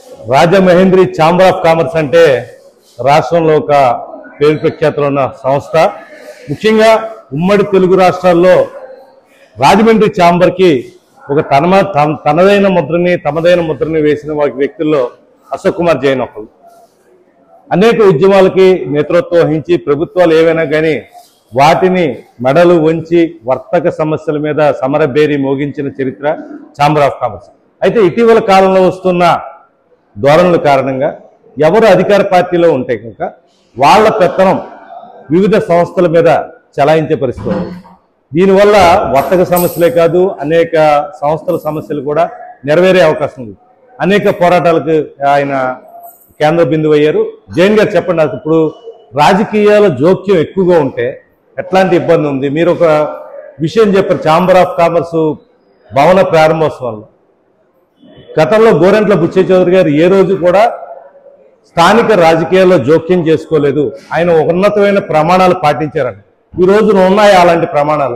Rajamahendri chamber of commerce అంటే రాష్ట్రంలో ఒక పేరు ప్రఖ్యాతులు ఉన్న సంస్థ. ముఖ్యంగా ఉమ్మడి తెలుగు రాష్ట్రాల్లో రాజమండ్రి ఛాంబర్కి ఒక తమదైన ముద్రని వేసిన వ్యక్తుల్లో అశోక్ కుమార్ జైన్ ఒకరు. అనేక ఉద్యమాలకి నేతృత్వం వహించి ప్రభుత్వాలు ఏవైనా కానీ వాటిని మెడలు వంచి వర్తక సమస్యల మీద సమరబేరి మోగించిన చరిత్ర ఛాంబర్ ఆఫ్ కామర్స్. అయితే ఇటీవల కాలంలో వస్తున్న ధోరణుల కారణంగా ఎవరు అధికార పార్టీలో ఉంటే కనుక వాళ్ళ పెత్తనం వివిధ సంస్థల మీద చలాయించే పరిస్థితి ఉంది. దీనివల్ల వర్తక సమస్యలే కాదు అనేక సంస్థల సమస్యలు కూడా నెరవేరే అవకాశం ఉంది. అనేక పోరాటాలకు ఆయన కేంద్ర బిందువు అయ్యారు. జైన్ గారు చెప్పండి, ఇప్పుడు రాజకీయాల జోక్యం ఎక్కువగా ఉంటే ఎట్లాంటి ఇబ్బంది ఉంది? మీరు ఒక విషయం చెప్పారు, ఛాంబర్ ఆఫ్ కామర్స్ భవన ప్రారంభోత్సవంలో గతంలో గోరంట్ల బుచ్చయ్య చౌదరి గారు ఏ రోజు కూడా స్థానిక రాజకీయాల్లో జోక్యం చేసుకోలేదు. ఆయన ఉన్నతమైన ప్రమాణాలు పాటించారంట. ఈ రోజున ఉన్నాయి అలాంటి ప్రమాణాలు?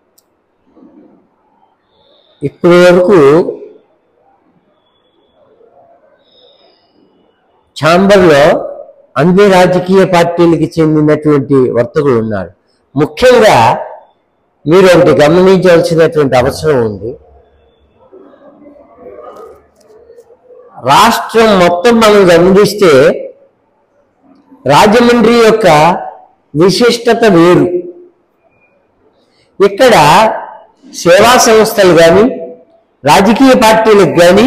ఇప్పటి వరకు ఛాంబర్లో అన్ని రాజకీయ పార్టీలకు చెందినటువంటి వర్తకులు ఉన్నారు. ముఖ్యంగా మీరు ఒకటి గమనించవలసినటువంటి అవసరం ఉంది. రాష్ట్రం మొత్తం మనం గమనిస్తే రాజమండ్రి యొక్క విశిష్టత వేరు. ఇక్కడ సేవా సంస్థలు కానీ రాజకీయ పార్టీలకు కానీ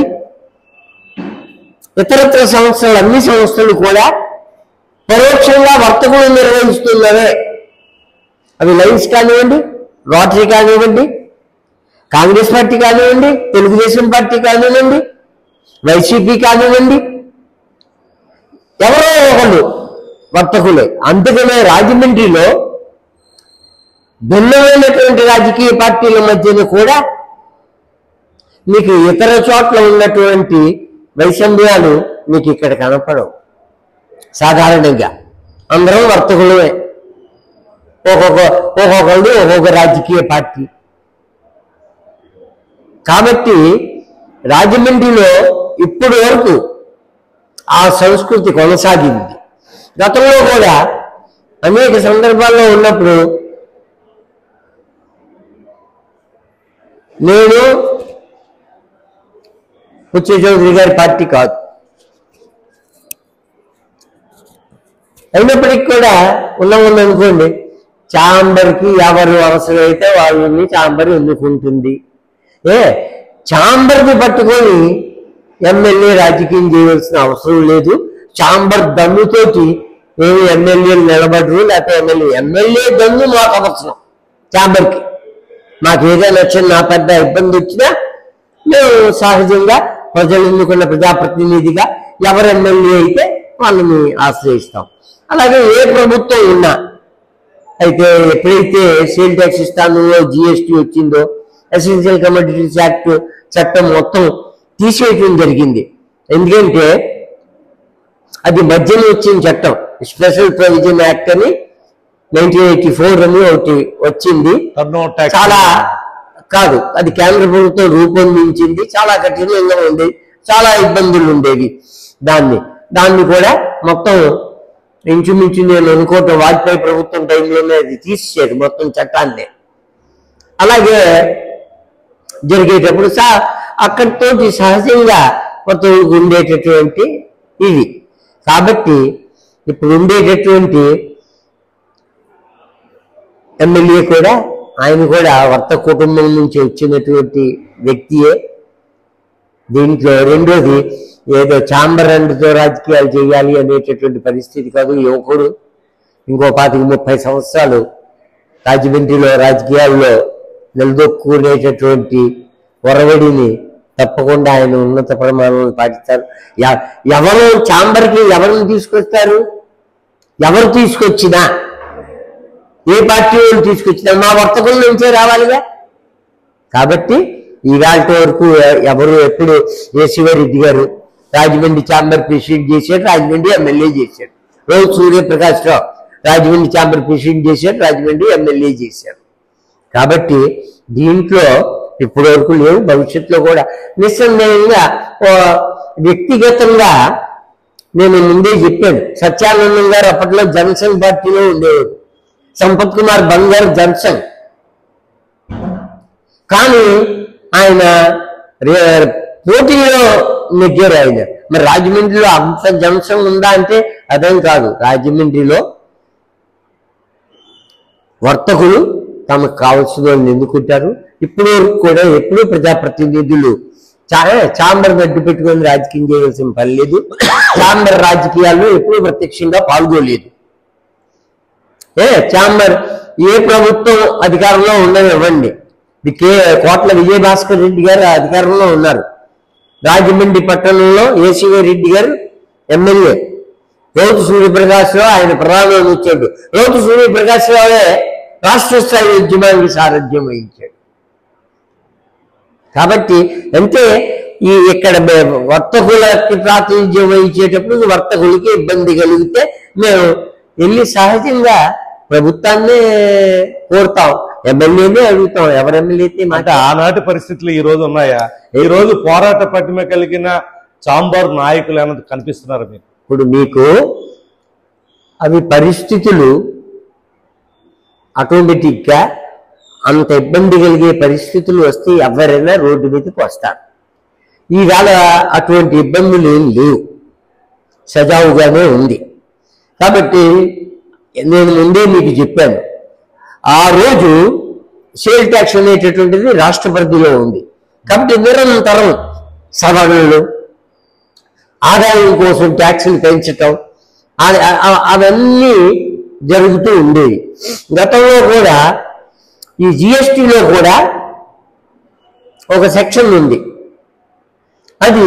ఇతరత్ర సంస్థలు అన్ని సంస్థలు కూడా పరోక్షంగా వర్తకులు నిర్వహిస్తున్నవే. అవి లైన్స్ కానివ్వండి, రోటరీ కానివ్వండి, కాంగ్రెస్ పార్టీ కానివ్వండి, తెలుగుదేశం పార్టీ కానివ్వండి, వైసీపీ కానివ్వండి, ఎవరో ఒకళ్ళు వర్తకులే. అందుకనే రాజమండ్రిలో భిన్నమైనటువంటి రాజకీయ పార్టీల మధ్యన కూడా మీకు ఇతర చోట్ల ఉన్నటువంటి వైషమ్యాలు మీకు ఇక్కడ కనపడవు. సాధారణంగా అందరం వర్తకులమే, ఒక్కొక్కళ్ళు ఒక్కొక్క రాజకీయ పార్టీ. కాబట్టి రాజమండ్రిలో ఇప్పటి వరకు ఆ సంస్కృతి కొనసాగింది. గతంలో కూడా అనేక సందర్భాల్లో ఉన్నప్పుడు నేను బుచ్చయ్య చౌదరి గారి పార్టీ కాదు, అయినప్పటికీ కూడా ఉందనుకోండి, ఛాంబర్కి ఎవరు అవసరమైతే వాళ్ళని ఛాంబర్ ఎన్నుకుంటుంది. ఛాంబర్ని పట్టుకొని ఎమ్మెల్యే రాజకీయం చేయవలసిన అవసరం లేదు. ఛాంబర్ దన్నుతోటి ఏమి ఎమ్మెల్యేలు నిలబడరు, లేకపోతే ఎమ్మెల్యే దన్ను మాకు అవసరం. ఛాంబర్కి మాకు ఏదైనా చిన్న పెద్ద ఇబ్బంది వచ్చినా మేము సహజంగా ప్రజలు ఎన్నుకున్న ప్రజాప్రతినిధిగా ఎవరు ఎమ్మెల్యే అయితే వాళ్ళని ఆశ్రయిస్తాం. అలాగే ఏ ప్రభుత్వం ఉన్నా అయితే ఎప్పుడైతే సేల్ ట్యాక్స్ ఇస్తానో జిఎస్టీ వచ్చిందో ఎసెన్షియల్ కమోడిటీస్ యాక్ట్ చట్టం మొత్తం తీసేయటం జరిగింది. ఎందుకంటే అది మధ్యలో వచ్చిన చట్టం, స్పెషల్ ప్రొవిజన్ యాక్ట్ అని 1984 అని ఒకటి వచ్చింది. చాలా కాదు, అది కేంద్ర ప్రభుత్వం రూపొందించింది. చాలా కఠినంగా ఉండేది, చాలా ఇబ్బందులు ఉండేవి. దాన్ని కూడా మొత్తం ఇంచుమించు నేను అనుకోవటం వాజ్పేయి ప్రభుత్వం టైంలోనే అది తీసేది మొత్తం చట్టాన్ని. అలాగే జరిగేటప్పుడు అక్కడితోటి సహజంగా మొత్తం ఉండేటటువంటి ఇది. కాబట్టి ఇప్పుడు ఉండేటటువంటి ఎమ్మెల్యే కూడా ఆయన కూడా వర్తక కుటుంబం నుంచి వచ్చినటువంటి వ్యక్తియే. దీంట్లో రెండోది ఏదో ఛాంబర్ అండ్తో రాజకీయాలు చేయాలి అనేటటువంటి పరిస్థితి కాదు. యువకుడు ఇంకో 25-30 సంవత్సరాలు రాజమండ్రిలో రాజకీయాల్లో నిలదొక్కునేటటువంటి ఒరవడిని తప్పకుండా ఆయన ఉన్నత ప్రమాణాలను పాటిస్తారు. ఎవరు ఛాంబర్కి ఎవరిని తీసుకొస్తారు? ఎవరు తీసుకొచ్చినా, ఏ పార్టీ వాళ్ళు తీసుకొచ్చినా మా వర్తకుల నుంచే రావాలిగా. కాబట్టి ఈవేళ వరకు ఎవరు ఎప్పుడు శివారెడ్డి గారు రాజమండ్రి ఛాంబర్ ప్రెసిడెంట్ చేశాడు, రాజమండ్రి ఎమ్మెల్యే చేశాడు. రోజు సూర్యప్రకాష్ రావు రాజమండ్రి ఛాంబర్ ప్రెసిడెంట్ చేశాడు, రాజమండ్రి ఎమ్మెల్యే చేశాడు. కాబట్టి దీంట్లో ఇప్పటి వరకు లేవు, భవిష్యత్తులో కూడా నిస్సందేహంగా వ్యక్తిగతంగా నేను ముందే చెప్పాను, సత్యానందం గారు అప్పట్లో జనసంఘ్ పార్టీలో ఉండేవాడు, సంపత్ కుమార్ బంగారు జనసంఘ్. కానీ ఆయన పోటీలో నెగ్గారు ఆయన. మరి రాజమండ్రిలో అంత జనసంఘ్ ఉందా అంటే అదేం కాదు. రాజమండ్రిలో వర్తకులు తమకు కావాల్సిన వాళ్ళని ఎన్నుకుంటారు. ఇప్పుడు కూడా ఎప్పుడూ ప్రజాప్రతినిధులు చాంబర్ అడ్డు పెట్టుకొని రాజకీయం చేయవలసిన పని లేదు. చాంబర్ రాజకీయాల్లో ఎప్పుడూ ప్రత్యక్షంగా పాల్గొలేదు. చాంబర్ ఏ ప్రభుత్వం అధికారంలో ఉండనివ్వండి, కోట్ల విజయభాస్కర్ రెడ్డి గారు అధికారంలో ఉన్నారు. రాజమండ్రి పట్టణంలో ఏసీవై రెడ్డి గారు ఎమ్మెల్యే, రౌతు సూర్యప్రకాశ్రావు ఆయన ప్రధాన వచ్చాడు. రౌతు సూర్యప్రకాశ్రావే రాష్ట్ర స్థాయి ఉద్యమానికి సారథ్యం వహించాడు. కాబట్టి అంటే ఇక్కడ వర్తకులకి ప్రాతినిధ్యం వహించేటప్పుడు వర్తకులకి ఇబ్బంది కలిగితే మేము వెళ్ళి సహజంగా ప్రభుత్వాన్నే కోరుతాం, ఎమ్మెల్యేనే అడుగుతాం. ఎవరు ఎమ్మెల్యే అయితే అంటే ఆనాటి పరిస్థితులు ఈ రోజు ఉన్నాయా? ఈ రోజు పోరాట పటిమ కలిగిన చాంబర్ నాయకులు ఏమైనా కనిపిస్తున్నారు మీకు? ఇప్పుడు మీకు అవి పరిస్థితులు ఆటోమేటిక్గా అంత ఇబ్బంది కలిగే పరిస్థితులు వస్తే ఎవరైనా రోడ్డు మీదకి వస్తారు. ఈవేళ అటువంటి ఇబ్బందులు ఏం లేవు, సజావుగానే ఉంది. కాబట్టి నేను ముందే మీకు చెప్పాను, ఆ రోజు సేల్ ట్యాక్స్ అనేటటువంటిది రాష్ట్ర పరిధిలో ఉంది. కాబట్టి నిరంతరం సవరణలు, ఆదాయం కోసం ట్యాక్సులు పెంచటం అవన్నీ జరుగుతూ ఉండేవి. గతంలో కూడా ఈ జిఎస్టీలో కూడా ఒక సెక్షన్ ఉంది, అది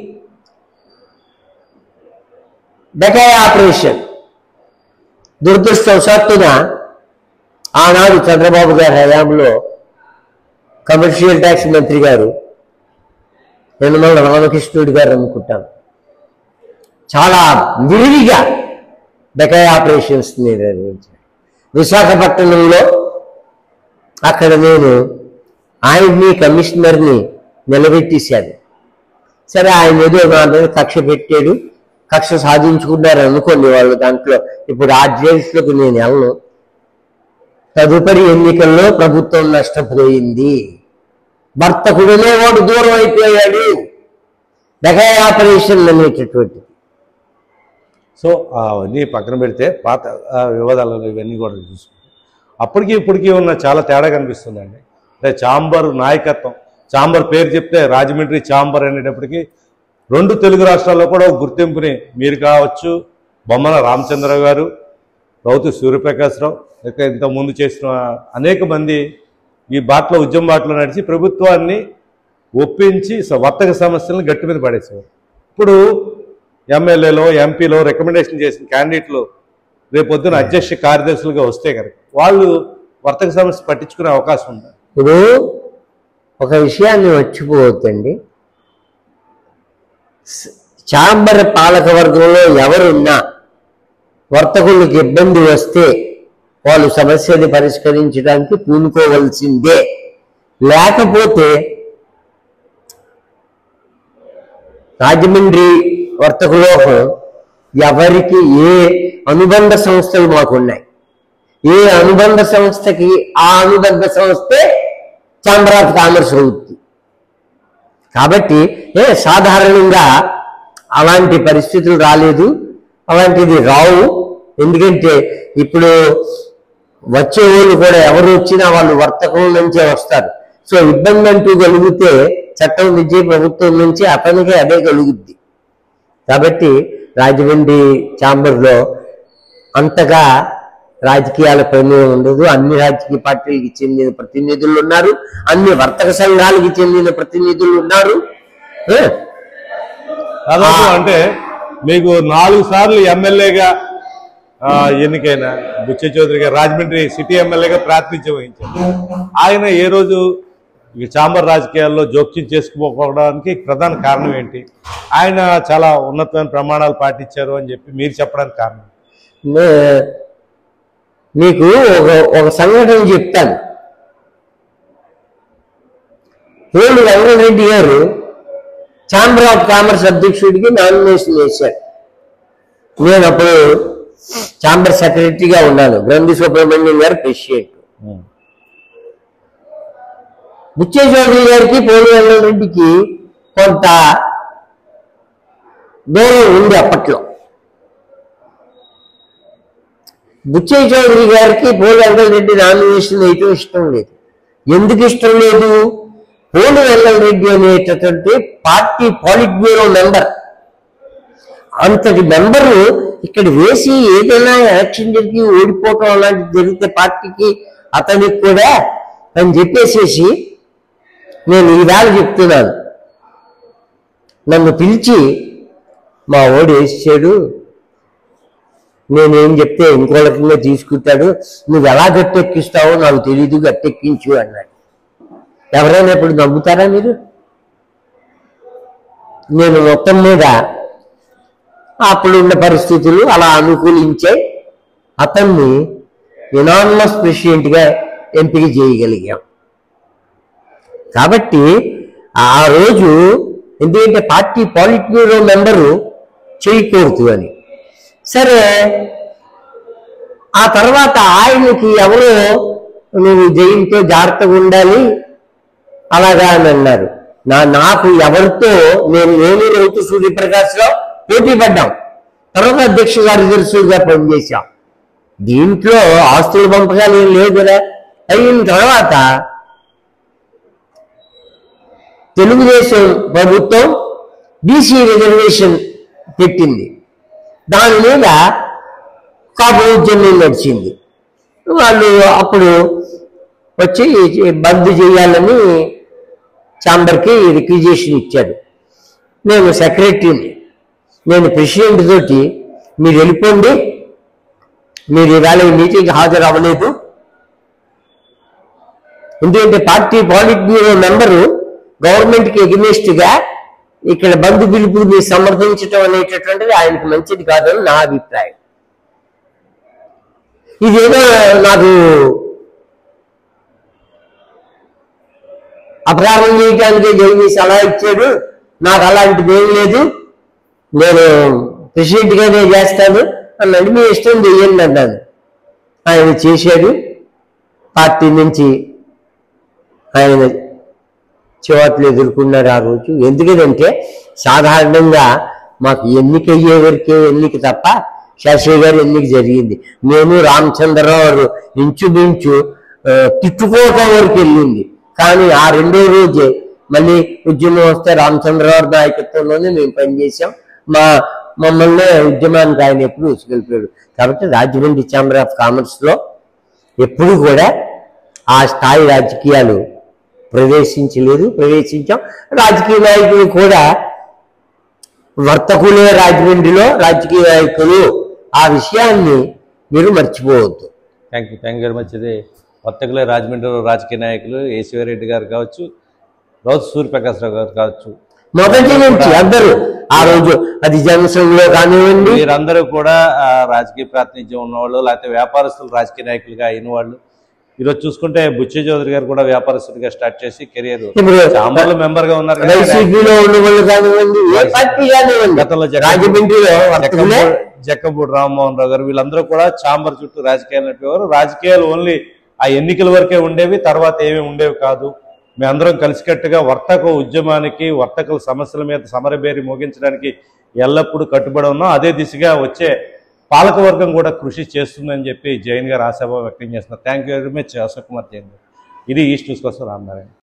బకాయి ఆపరేషన్. దురదృష్టవశాత్తున ఆనాడు చంద్రబాబు గారి హయాంలో కమర్షియల్ ట్యాక్స్ మంత్రి గారు యనమల రామకృష్ణుడు గారు అనుకుంటాను, చాలా విరివిగా బకాయి ఆపరేషన్స్ నిర్వహించారు. విశాఖపట్నంలో అక్కడ నేను ఆయన్ని కమిషనర్ని నిలబెట్టేశాను. సరే, ఆయన ఏదో నా మీద కక్ష పెట్టాడు, కక్ష సాధించుకున్నారు అనుకోండి వాళ్ళు. దాంట్లో ఇప్పుడు ఆ జైల్స్లోకి నేను వెళ్ళను. తదుపరి ఎన్నికల్లో ప్రభుత్వం నష్టపోయింది, వర్తకుడునే వాడు దూరం అయిపోయాడు. బకాయి ఆపరేషన్ అనేటటువంటిది. సో అవన్నీ పక్కన పెడితే పాత వివాదాలు ఇవన్నీ కూడా చూసుకుంటాం. అప్పటికి ఇప్పటికీ ఉన్న చాలా తేడా కనిపిస్తుందండి. అంటే చాంబర్ నాయకత్వం, చాంబర్ పేరు చెప్తే రాజమండ్రి చాంబర్ అనేటప్పటికీ రెండు తెలుగు రాష్ట్రాల్లో కూడా ఒక గుర్తింపుని మీరు కావచ్చు, బొమ్మన రామచంద్రరావు గారు, రౌతు సూర్యప్రకాశ్రావు, ఇంకా ఇంతకుముందు చేసిన అనేక మంది ఈ బాటలో ఉద్యమ బాటలో నడిచి ప్రభుత్వాన్ని ఒప్పించి వర్తక సమస్యలను గట్టి మీద పడేసేవారు. ఇప్పుడు ఎమ్మెల్యేలో ఎంపీలో రికమెండేషన్ చేసిన క్యాండిడేట్లు రేపొద్దున అధ్యక్ష కార్యదర్శులుగా వస్తే కనుక వాళ్ళు వర్తక సమస్య పట్టించుకునే అవకాశం ఉంది. ఇప్పుడు ఒక విషయాన్ని మర్చిపోవద్దండి, చాంబర్ పాలక వర్గంలో ఎవరున్నా వర్తకులకు ఇబ్బంది వస్తే వాళ్ళు సమస్యని పరిష్కరించడానికి పూనుకోవలసిందే. లేకపోతే రాజమండ్రి వర్తకులో ఎవరికి ఏ అనుబంధ సంస్థలు మాకున్నాయి, ఏ అనుబంధ సంస్థకి ఆ అనుబంధ సంస్థే ఛాంబర్ ఆఫ్ కామర్స్ అవుతుంది. కాబట్టి సాధారణంగా అలాంటి పరిస్థితులు రాలేదు, అలాంటిది రావు. ఎందుకంటే ఇప్పుడు వచ్చే వాళ్ళు కూడా ఎవరు వచ్చినా వాళ్ళు వర్తకం నుంచే వస్తారు. సో ఇబ్బంది అంటూ కలిగితే చట్టం నుంచి ప్రభుత్వం నుంచి అతనికి అదే కలుగుద్ది. కాబట్టి రాజమండ్రి ఛాంబర్లో అంతగా రాజకీయాల ప్రమేయం ఉండదు. అన్ని రాజకీయ పార్టీలకు చెందిన ప్రతినిధులు ఉన్నారు, అన్ని వర్తక సంఘాలకు చెందిన ప్రతినిధులు ఉన్నారు. అంటే మీకు 4 సార్లు ఎమ్మెల్యేగా ఎన్నికైన బుచ్చ చౌదరి గారు రాజమండ్రి సిటీ ఎమ్మెల్యేగా ప్రాతినిధ్యం వహించారు. ఆయన ఏ రోజు చాంబర్ రాజకీయాల్లో జోక్యం చేసుకోకపోవడానికి ప్రధాన కారణం ఏంటి? ఆయన చాలా ఉన్నతమైన ప్రమాణాలు పాటించారు అని చెప్పి మీరు చెప్పడానికి కారణం? మీకు ఒక సంఘటన చెప్తాను. పోలు వెంకటరెడ్డి గారు ఛాంబర్ ఆఫ్ కామర్స్ అధ్యక్షుడికి నామినేషన్ వేశారు. నేను అప్పుడు ఛాంబర్ సెక్రటరీగా ఉన్నాను, గ్రంథి సుబ్రహ్మణ్యం గారు ప్రెసిడెంట్. బుచ్చే చౌదరి గారికి పోలి వెంకటరెడ్డికి కొంత దూరం ఉంది అప్పట్లో. బుచ్చే చౌదరి గారికి పోలి వెంకటరెడ్డి నామినేషన్ వేయటం ఇష్టం లేదు. ఎందుకు ఇష్టం లేదు? పోలి వెంకటరెడ్డి అనేటటువంటి పార్టీ పాలిట్ బ్యూరో మెంబర్, అంతటి మెంబరు ఇక్కడ వేసి ఏదైనా ఎలక్షన్ జరిగి ఓడిపోవటం అలాంటిది జరిగితే పార్టీకి అతనికి కూడా అని చెప్పేసేసి నేను ఈవేళ చెప్తున్నాను, నన్ను పిలిచి మా ఓడి వేసాడు, నేనేం చెప్తే ఇంకో రకంగా తీసుకుంటాడు, నువ్వు ఎలా గట్టెక్కిస్తావో నాకు తెలీదు, గట్టెక్కించు అన్నాడు. ఎవరైనా ఇప్పుడు నమ్ముతారా మీరు? నేను మొత్తం మీద అప్పుడున్న పరిస్థితులు అలా అనుకూలించే అతన్ని యునానిమస్ ప్రెసిడెంట్గా ఎంపిక చేయగలిగాం. కాబట్టి ఆ రోజు ఎందుకంటే పార్టీ పాలిట్ బ్యూరో మెంబరు చేయకూడదు అని. సరే, ఆ తర్వాత ఆయనకి ఎవరో నువ్వు జయంతో జాగ్రత్తగా ఉండాలి అలాగా అని అన్నారు. నాకు ఎవరితో నేను రౌతు సూర్యప్రకాశ్రావు పోటీ పడ్డాం, తర్వాత అధ్యక్ష కార్యదర్శులుగా పనిచేశాం. దీంట్లో ఆస్తుల పంపకాలు ఏం లేదు కదా. అయిన తర్వాత తెలుగుదేశం ప్రభుత్వం బీసీ రిజర్వేషన్ పెట్టింది, దాని మీద కాపు ఉద్యమం నడిచింది. వాళ్ళు అప్పుడు వచ్చి బంద్ చేయాలని ఛాంబర్కి రిక్విజేషన్ ఇచ్చాడు. నేను సెక్రటరీని, నేను ప్రెసిడెంట్ తోటి మీరు వెళ్ళిపోండి, మీరు ఇవాళ ఈ మీటింగ్ హాజరు అవ్వలేదు, ఎందుకంటే పార్టీ పాలిట్ బ్యూరో మెంబరు గవర్నమెంట్కి ఎగ్నెస్ట్గా ఇక్కడ బంధు పిలుపుని మీరు సమర్థించడం అనేటటువంటిది ఆయనకు మంచిది కాదని నా అభిప్రాయం. ఇదేదో నాకు అపరాధం చేయటానికి జగదీష్ అలా ఇచ్చాడు, నాకు అలాంటిది ఏం లేదు, నేను ప్రెసిడెంట్గానే చేస్తాను అన్నాడు. మీ ఇష్టం చెయ్యండి అన్నాను. ఆయన చేశాడు. పార్టీ నుంచి ఆయన చివాట్లు ఎదుర్కొన్నారు ఆ రోజు. ఎందుకంటే సాధారణంగా మాకు ఎన్నిక అయ్యే వరకే ఎన్నిక తప్ప శాస్త్రి గారు ఎన్నిక జరిగింది. నేను రామచంద్రరావు ఇంచుమించు తిట్టుకోవటం వరకు వెళ్ళింది. కానీ ఆ రెండో రోజే మళ్ళీ ఉద్యమం వస్తే రామచంద్రరావు నాయకత్వంలోనే మేము పనిచేసాం. మమ్మల్ని ఉద్యమానికి ఆయన ఎప్పుడు తీసుకెళ్ళిపోయాడు. కాబట్టి రాజమండ్రి ఛాంబర్ ఆఫ్ కామర్స్లో ఎప్పుడు కూడా ఆ స్థాయి రాజకీయాలు ప్రవేశించాం. రాజకీయ నాయకులు కూడా వర్తకులే రాజమండ్రిలో రాజకీయ నాయకులు, ఆ విషయాన్ని మీరు మర్చిపోవద్దు. Thank you very much. ఇది వర్తకులే రాజమండ్రిలో రాజకీయ నాయకులు ఏసీవరెడ్డి గారు కావచ్చు, రౌతు సూర్యప్రకాశ్రావు గారు కావచ్చు, మొదటి నుంచి అందరూ ఆ రోజు అది జనసంఘంలో కానివ్వండి, వీరందరూ కూడా రాజకీయ ప్రాతినిధ్యం ఉన్నవాళ్ళు, లేకపోతే వ్యాపారస్తులు రాజకీయ నాయకులుగా అయిన వాళ్ళు. ఈరోజు చూసుకుంటే బుచ్చే చౌదరి గారు కూడా వ్యాపారస్తుడిగా స్టార్ట్ చేసి కెరియర్ ఛాంబర్లో మెంబర్ గా ఉన్నారు. గతంలో జక్కంపూడి రామ్మోహన్ రావు గారు, వీళ్ళందరూ కూడా ఛాంబర్ చుట్టూ రాజకీయాలు నడిపేవారు. రాజకీయాలు ఓన్లీ ఆ ఎన్నికల వరకే ఉండేవి, తర్వాత ఏమీ ఉండేవి కాదు. మేమందరం కలిసికట్టుగా వర్తక ఉద్యమానికి, వర్తకుల సమస్యల మీద సమరబేరి మోగించడానికి ఎల్లప్పుడూ కట్టుబడి ఉన్నాం. అదే దిశగా వచ్చే పాలకవర్గం కూడా కృషి చేస్తుందని చెప్పి జైన్ గారు ఆశాభావం వ్యక్తం చేస్తున్నారు. Thank you very much Ashok Kumar Jain గారు. ఇది ఈస్ట్ న్యూస్ కోసం రామనారాయణ.